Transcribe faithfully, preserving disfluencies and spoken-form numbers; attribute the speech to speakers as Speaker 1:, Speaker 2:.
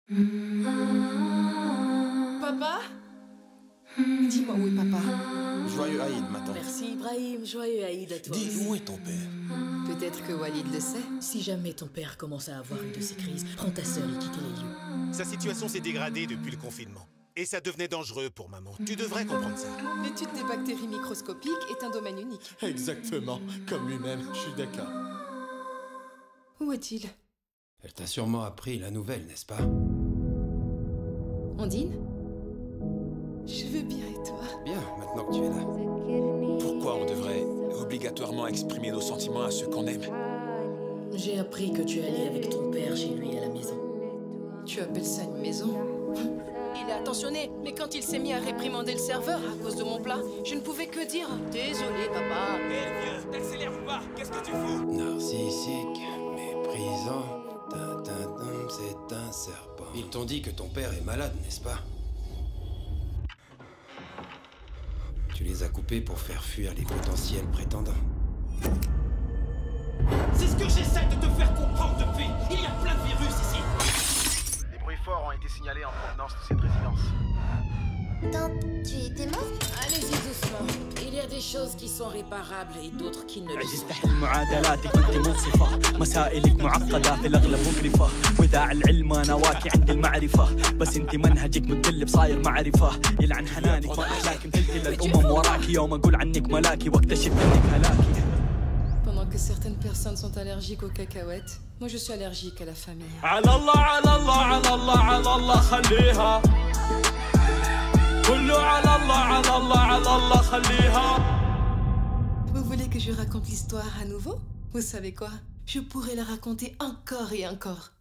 Speaker 1: Papa? Dis-moi où est papa?
Speaker 2: Joyeux Aïd, ma tante.
Speaker 3: Merci Ibrahim, joyeux Aïd à toi.
Speaker 2: Dis, où est ton père?
Speaker 1: Peut-être que Walid le sait.
Speaker 3: Si jamais ton père commence à avoir une de ces crises, prends ta sœur et quitte les lieux.
Speaker 4: Sa situation s'est dégradée depuis le confinement. Et ça devenait dangereux pour maman. Tu devrais comprendre ça.
Speaker 1: L'étude des bactéries microscopiques est un domaine unique.
Speaker 2: Exactement, comme lui-même, je suis d'accord.
Speaker 1: Où est-il?
Speaker 5: Elle t'a sûrement appris la nouvelle, n'est-ce pas?
Speaker 1: Ondine? Je vais bien et toi?
Speaker 5: Bien, maintenant que tu es là.
Speaker 2: Pourquoi on devrait obligatoirement exprimer nos sentiments à ceux qu'on aime?
Speaker 3: J'ai appris que tu allais avec ton père chez lui à la maison.
Speaker 1: Tu appelles ça une maison? Il est attentionné, mais quand il s'est mis à réprimander le serveur à cause de mon plat, je ne pouvais que dire « Désolé, papa ».
Speaker 4: Hé, vieux, t'accélères ou pas? Qu'est-ce que tu fous?
Speaker 5: Narcissique, méprisant, tintintin, c'est un serpent. Ils t'ont dit que ton père est malade, n'est-ce pas? Tu les as coupés pour faire fuir les potentiels prétendants.
Speaker 6: C'est ce que j'essaie de te faire comprendre depuis. Il y a plein de virus ici.
Speaker 7: Des bruits forts ont été signalés en provenance de cette résidence.
Speaker 8: Tante, tu étais morte?
Speaker 3: Allez-y doucement. Il y a des choses qui sont réparables et d'autres qui ne le sont pas.
Speaker 6: معادلاتك انت منصفة مسائلك معقدة في الأغلب مقرفة وداع العلم أنا واكي عند المعرفة بس انت منهجك متقلب صاير معرفة يلعن حنانك وأحلاك مثل كل الأمم وراكي يوم أقول عنك ملاكي واكتشف انك هلاكي.
Speaker 1: Pendant que certaines personnes sont allergiques aux cacahuètes, moi je suis allergique à la famille.
Speaker 6: على الله على الله على الله على الله خليها كله على الله على الله على الله خليها.
Speaker 1: Vous voulez que je raconte l'histoire à nouveau? Vous savez quoi? Je pourrais la raconter encore et encore.